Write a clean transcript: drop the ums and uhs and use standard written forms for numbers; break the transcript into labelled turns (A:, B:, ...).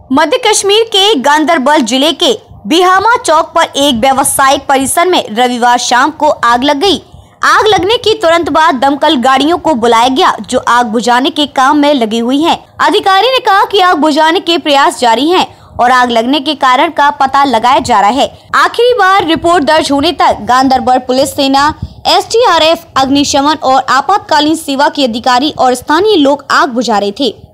A: मध्य कश्मीर के गांदरबल जिले के बिहामा चौक पर एक व्यावसायिक परिसर में रविवार शाम को आग लग गई। आग लगने की तुरंत बाद दमकल गाड़ियों को बुलाया गया, जो आग बुझाने के काम में लगी हुई हैं। अधिकारी ने कहा कि आग बुझाने के प्रयास जारी हैं और आग लगने के कारण का पता लगाया जा रहा है। आखिरी बार रिपोर्ट दर्ज होने तक गांदरबल पुलिस सेना, SDRF, अग्निशमन और आपातकालीन सेवा के अधिकारी और स्थानीय लोग आग बुझा रहे थे।